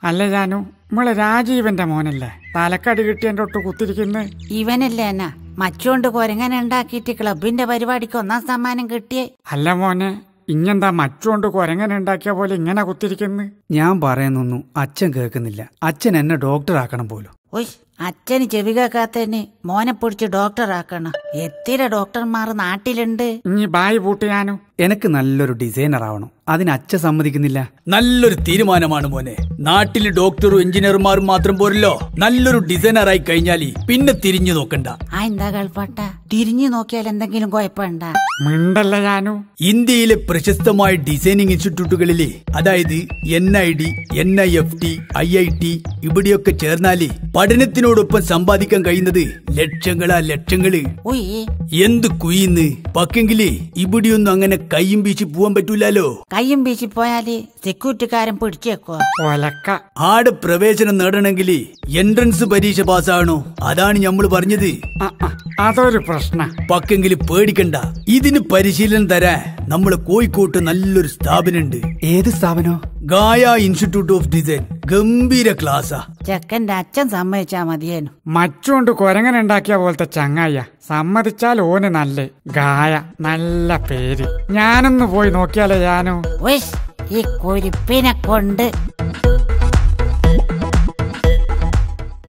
അല്ല ജാനു, നമ്മളെ രാജീവന്റെ മോനല്ലേ തലക്കടി കിട്ടിയതിന്റെ ഒട്ട് കുത്തിരിക്കുന്നു? ഇവനല്ലേ എന്നാ മച്ചുകൊണ്ട് കൊരങ്ങനെ ഉണ്ടാക്കിയിട്ട് ക്ലബിന്റെ പരിപാടിക്ക് 1ാം സമ്മാനം കിട്ടിയേ? അല്ല മോനെ, ഇങ്ങെന്താ മച്ചുകൊണ്ട് കൊരങ്ങനെ ഉണ്ടാക്കിയ പോലെ ഇങ്ങനെ കുത്തിരിക്കുന്നു? ഞാൻ പറയുന്നൊന്നും അച്ഛൻ കേൾക്കുന്നില്ല. അച്ഛൻ എന്നെ ഡോക്ടർ ആക്കണം പോലും. ഓയ്, അച്ഛന് ചെവി കേൾക്കാത്തന്നെ മോനെ പിടിച്ച് ഡോക്ടർ ആക്കണം. എത്തിര ഡോക്ടർമാർ നാട്ടിലുണ്ട്. ഇനി ബായി പൂട്ടിയാനു. എനിക്ക് നല്ലൊരു ഡിസൈനർ ആവണം. അതിന് അച്ഛൻ സമ്മതിക്കുന്നില്ല. നല്ലൊരു തീരുമാനമാണ് മോനെ. നാട്ടില് ഡോക്ടറും എഞ്ചിനീയർമാരും മാത്രം പോരല്ലോ, നല്ലൊരു ഡിസൈനറായി കഴിഞ്ഞാല് പിന്നെ തിരിഞ്ഞു നോക്കണ്ട. എന്താ കളിപ്പാട്ട, തിരിഞ്ഞു നോക്കിയാൽ എന്തെങ്കിലും കുഴപ്പമുണ്ട? മിണ്ടല്ല ജാനു. ഇന്ത്യയിലെ പ്രശസ്തമായ ഡിസൈനിങ് ഇൻസ്റ്റിറ്റ്യൂട്ടുകളില്, അതായത് NID, NIFT, IIT ഇവിടെയൊക്കെ ചേർന്നാല് പഠനത്തിനോടൊപ്പം സമ്പാദിക്കാൻ കഴിയുന്നത് ലക്ഷങ്ങള്. എന്ത് കുയിന്ന് പക്കെങ്കില് ഇവിടെയൊന്നും അങ്ങനെ കയ്യും വീശി പോവാൻ പറ്റൂലോ. കയ്യും വീശി പോയാല് സെക്യൂരിറ്റിക്കാരൻ പിടിച്ചേക്കോ? ആടെ പ്രവേശനം നേടണമെങ്കില് എൻട്രൻസ് പരീക്ഷ പാസ്സാകണോ? അതാണ് ഞമ്മള് പറഞ്ഞത്. അതൊരു പ്രശ്ന. പക്കെങ്കില് പേടിക്കണ്ട, ഇതിന് പരിശീലനം തരാൻ നമ്മള് കോഴിക്കോട്ട് നല്ലൊരു സ്ഥാപനമുണ്ട്. ഏത് സ്ഥാപനോ? Gaya institute of design. ഗംഭീര ക്ലാസ്സാ. ചെക്കന്റെ അച്ഛൻ സമ്മതിച്ചാ മതിയേനു. മച്ചുകൊണ്ട് കൊരങ്ങനെ ഉണ്ടാക്കിയ പോലത്തെ ചങ്ങായ സമ്മതിച്ചാൽ ഓന് നല്ലേ. ഗായ, നല്ല പേര്. ഞാനൊന്ന് പോയി നോക്കിയാലോ ജാനു? ഈ കുരിപ്പിനെ കൊണ്ട്